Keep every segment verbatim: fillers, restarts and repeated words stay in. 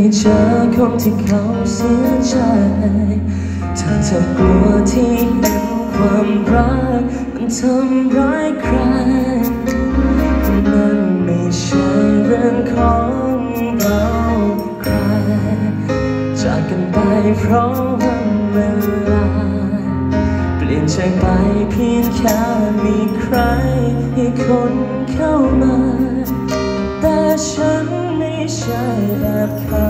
เจอคนที่เขาเสียใจถ้าเธอกลัวที่เป็นความรักมันทำร้ายใครนั่นไม่ใช่เรื่องของเราใครจากกันไปเพราะวันเวลาเปลี่ยนใจไปเพียงแค่มีใครให้คนเข้ามาแต่ฉันไม่ใช่แบบเขา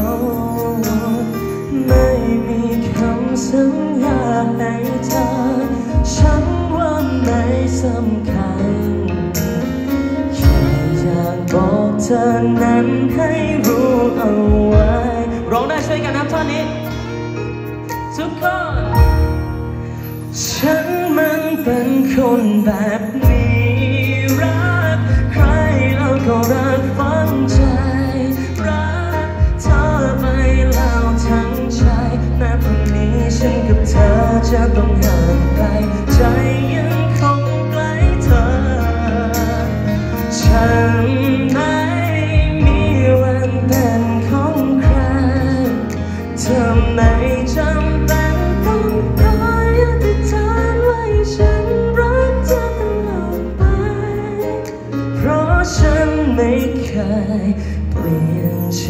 ไม่มีคำสัญญาให้เธอฉันว่าไม่สำคัญแค่อยากบอกเธอนั้นให้รู้เอาไว้ร้องได้ช่วยกันนะท่อนนี้ทุกคนฉันมันเป็นคนแบบนี้รักใครเราก็รักฝังใจรักเธอไปแล้วทั้งใจแม้พรุ่งนี้ฉันกับเธอจะต้องห่างไกลใจยังคงใกล้เธอฉันไม่มีวันเป็นของใครเธอไม่จำเป็นต้องคอยอธิษฐานไว้ฉันรักเธอตลอดไปเพราะฉันไม่เคยเปลี่ยนใจ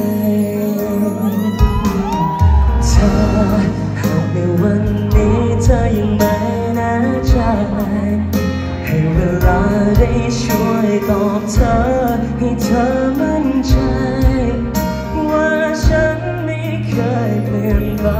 เธอหากในวันนี้เธอยังไม่แน่ใจให้เวลาได้ช่วยตอบเธอให้เธอมั่นใจว่าฉันไม่เคยเปลี่ยนไป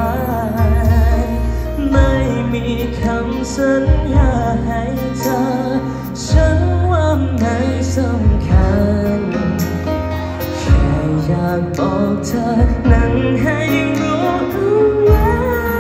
ไม่มีคำสัญญาให้เธอฉันว่าไม่สำคัญแค่อยากบอกเธอนั้นให้รู้เอาไว้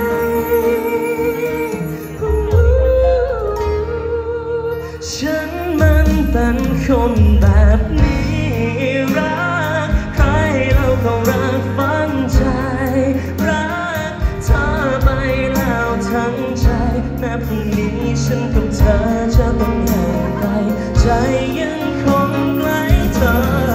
ฉันมันเป็นคนแบบนี้รักใครเราก็รักฝังใจรักเธอไปแล้วทั้งใจแม้พรุ่งนี้ฉันกับเธอจะต้องห่างไกลใจยังคงใกล้เธอ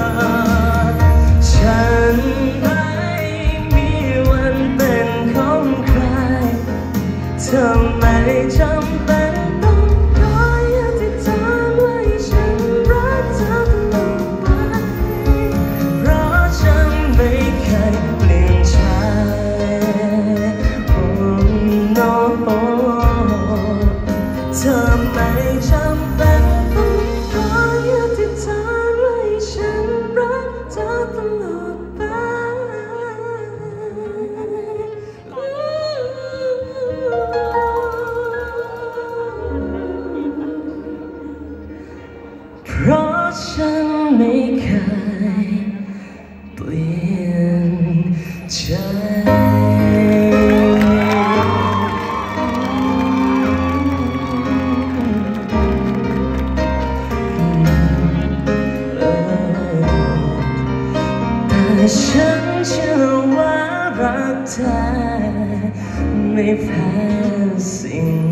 ฉันไม่มีวันเป็นของใครเธอไม่จำเป็นต้องคอยอธิษฐานไว้ฉันรักเธอตลอดไปเพราะฉันไม่เคยเปลี่ยนใจโอ้ no เธอไม่จำเป็นต้องคอยอธิษฐานไว้ฉันรักเธอตลอดไปเพราะฉันไม่เคยเปลี่ยนใจแต่ฉันเชื่อว่ารักเธอไม่แพ้สิ่ง